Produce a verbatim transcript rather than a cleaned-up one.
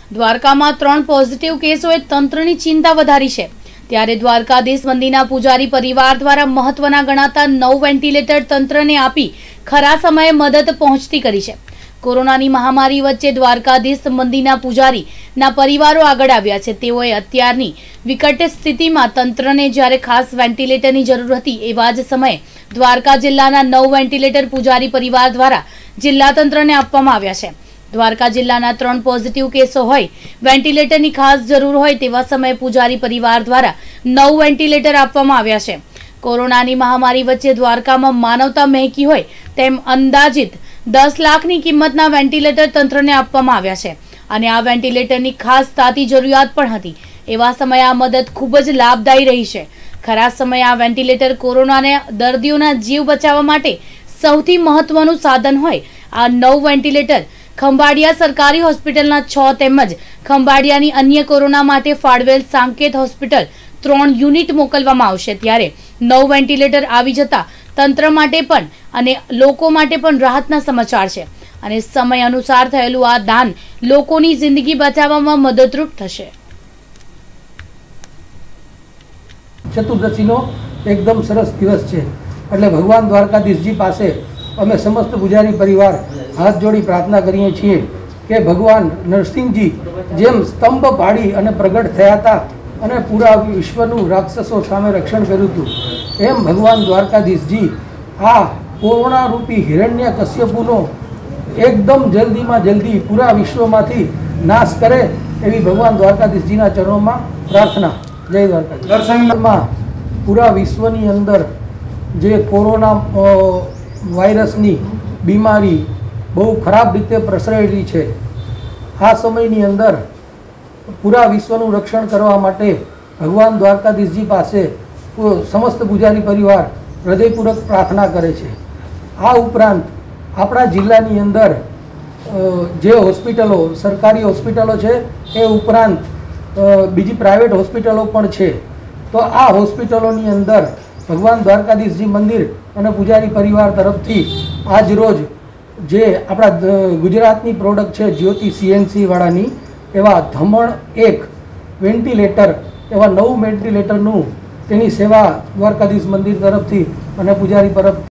દ્વારકામાં ત્રણ પોઝિટિવ કેસોએ તંત્રની ચિંતા વધારી છે। ત્યારે દ્વારકાધીશ મંદિરના પૂજારી પરિવાર દ્વારા મહત્વના ગણાતા નવ વેન્ટિલેટર તંત્રને આપી ખરા સમયે મદદ પહોંચતી કરી છે। કોરોનાની મહામારી વચ્ચે દ્વારકાધીશ મંદિરના પૂજારીના પરિવારો આગળ આવ્યા છે। તેઓએ અત્યારની વિકટ સ્થિતિમાં તંત્રને જ્યારે ખાસ વેન્ટિલેટરની જરૂર હતી એવા જ સમયે દ્વારકા જિલ્લાના નવ વેન્ટિલેટર પૂજારી પરિવાર દ્વારા જિલ્લા તંત્રને આપવામાં આવ્યા છે। દ્વારકા જિલ્લાના ત્રણ પોઝિટિવ કેસો હોય, વેન્ટિલેટરની ખાસ જરૂર હોય તેવા સમયે પૂજારી પરિવાર દ્વારા નવ વેન્ટિલેટર આપવામાં આવ્યા છે। કોરોનાની મહામારી વચ્ચે દ્વારકામાં માનવતા મહેકી હોય તેમ અંદાજિત દસ લાખની કિંમતના વેન્ટિલેટર તંત્રને આપવામાં આવ્યા છે અને આ વેન્ટિલેટરની ખાસ તાતી જરૂરિયાત પણ હતી। એવા સમયે આ મદદ ખૂબ જ લાભદાયી રહી છે। ખરા સમયે આ વેન્ટિલેટર કોરોનાને દર્દીઓના જીવ બચાવવા માટે સૌથી મહત્વનું સાધન હોય। આ નવ વેન્ટિલેટર ખંભાળિયા સરકારી હોસ્પિટલના છ તેમજ ખંભાળિયાની અન્ય કોરોના માટે ફાળવેલ સાંકેત હોસ્પિટલ ત્રણ યુનિટ મોકલવામાં આવશે। ત્યારે નવ વેન્ટિલેટર આવી જતા તંત્ર માટે પણ અને લોકો માટે પણ રાહતના સમાચાર છે અને સમય અનુસાર થયેલું આ દાન લોકોની જિંદગી બચાવવામાં મદદરૂપ થશે। ચતુર્દશીનો એકદમ સરસ દિવસ છે એટલે ભગવાન દ્વારકાધીશજી પાસે અમે સમસ્ત પૂજારી પરિવાર હાથ જોડી પ્રાર્થના કરીએ છીએ કે ભગવાન નરસિંહજી જેમ સ્તંભ પાડી અને પ્રગટ થયા હતા અને પૂરા વિશ્વનું રાક્ષસો સામે રક્ષણ કર્યું હતું, એમ ભગવાન દ્વારકાધીશજી આ કોરોના રૂપી હિરણ્ય કશ્યપુનો એકદમ જલ્દીમાં જલ્દી પૂરા વિશ્વમાંથી નાશ કરે એવી ભગવાન દ્વારકાધીશજીના ચરણોમાં પ્રાર્થના। જય દ્વારકાધીશ। દર્શનમાં પૂરા વિશ્વની અંદર જે કોરોના વાયરસની બીમારી બહુ ખરાબ રીતે પ્રસરેલી છે, આ સમયની અંદર પૂરા વિશ્વનું રક્ષણ કરવા માટે ભગવાન દ્વારકાધીશજી પાસે સમસ્ત પૂજારી પરિવાર હૃદયપૂર્વક પ્રાર્થના કરે છે। આ ઉપરાંત આપણા જિલ્લાની અંદર જે હોસ્પિટલો સરકારી હોસ્પિટલો છે એ ઉપરાંત બીજી પ્રાઇવેટ હોસ્પિટલો પણ છે, તો આ હોસ્પિટલોની અંદર ભગવાન દ્વારકાધીશજી મંદિર અને પૂજારી પરિવાર તરફથી આજ રોજ જે આપણા ગુજરાતની પ્રોડક્ટ છે જ્યોતિ સીએનસી વાળાની એવા ધમણ એક વેન્ટિલેટર એવા નવ વેન્ટિલેટરનું તેની સેવા દ્વારકાધીશ મંદિર તરફથી અને પૂજારી તરફ